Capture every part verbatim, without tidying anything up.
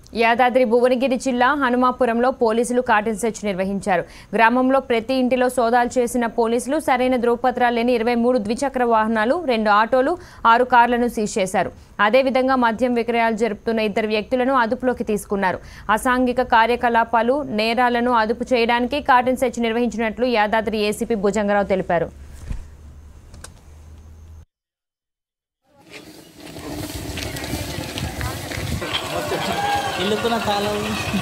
యాదాద్రి భువనగిరి జిల్లా హనుమాపురంలో పోలీసులు cotton search నిర్వహించారు. గ్రామంలో ప్రతి ఇంటిలో సోదాలు చేసిన పోలీసులు సరైన ధృవపత్రాలు లేని ఇరవై మూడు ద్విచక్ర వాహనాలు, రెండు ఆటోలు, ఆరు కార్లను సీజ్ చేశారు. అదేవిధంగా మద్యం విక్రయాలు జరుపుతున్న ఇద్దరు వ్యక్తులను అదుపులోకి తీసుకున్నారు. అసాంఘిక కార్యకలాపాలు, నేరాలను అదుపు చేయడానికి కాటన్ సెర్చ్ నిర్వహించినట్లు యాదాద్రి ఏసీపీ భుజంగరావు తెలిపారు. ఇల్లుకున్న తాళం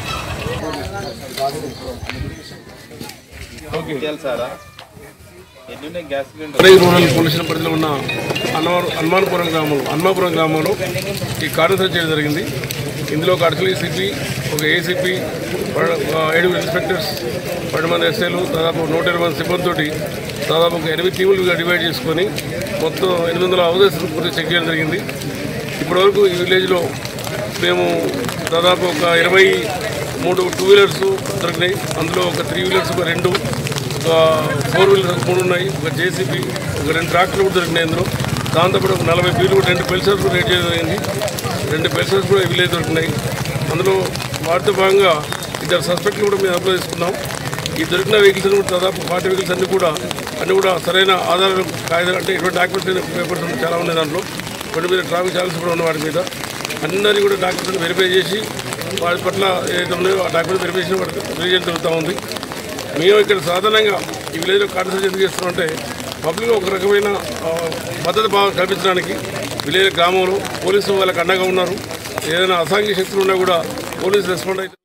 రూరల్ పోలీసుల పరిధిలో ఉన్న హనుమాన్పురం గ్రామంలో హనుమాపురం గ్రామంలో ఈ కాటన్ సెర్చ్ చేయడం జరిగింది. ఇందులో ఒక అడిషనల్ ఏసీపీ, ఒక ఏసీపీ, ఏడు ఇన్స్పెక్టర్స్, పది మంది ఎస్ఐలు, దాదాపు నూట ఇరవై మంది సిబ్బందితోటి దాదాపు ఒక ఎనిమిది టీములుగా డివైడ్ చేసుకొని మొత్తం ఎనిమిది వందల హౌసెస్ పూర్తి చెక్ చేయడం జరిగింది. ఇప్పటివరకు ఈ విలేజ్లో మేము దాదాపు ఒక ఇరవై మూడు టూ వీలర్స్ దొరికినాయి. అందులో ఒక త్రీ వీలర్స్ ఒక రెండు, ఒక ఫోర్ వీలర్స్ మూడు ఉన్నాయి, ఒక జేసీబీ, ఒక రెండు ట్రాక్టర్లు కూడా దొరికినాయి. అందులో దాంతోపాటు ఒక నలభై బీలు కూడా రెండు పెల్సర్స్ కూడా రేట్ చేయడం జరిగింది. రెండు పెల్సర్స్ కూడా విలేజ్ దొరికినాయి. అందులో వాటితో భాగంగా ఇద్దరు సస్పెక్ట్లు కూడా మేము అప్లై చేసుకున్నాం. ఈ దొరికిన వెహికల్స్ కూడా దాదాపు ఫార్టీ వెహికల్స్ అన్నీ కూడా అన్నీ కూడా సరైన ఆధారాలు కాగితాలు అంటే ఎటువంటి డాక్యుమెంట్స్ పేపర్స్ చాలా ఉన్నాయి. దాంట్లో కొన్ని మీద ట్రాఫిక్ ఛార్జెస్ కూడా ఉన్న వాటి మీద అందరినీ కూడా డాక్యుమెంట్స్ వెరిఫై చేసి వాటి పట్ల ఏదైతే ఉన్నాయో ఆ డాక్యుమెంట్ వెరిఫై చేసిన వాటికి రిలీజన్ జరుగుతూ ఉంది. మేము ఇక్కడ సాధారణంగా ఈ విలేజ్లో కాటన్ సెర్చ్ ఎందుకు చేస్తున్నామంటే పబ్లిక్ ఒక రకమైన భద్రత భావం కల్పించడానికి విలేజ్ గ్రామంలో పోలీసులు వాళ్ళకి అండగా ఉన్నారు. ఏదైనా అసాంఘిక శక్తులు ఉన్నా కూడా పోలీసు రెస్పాండ్ అయితే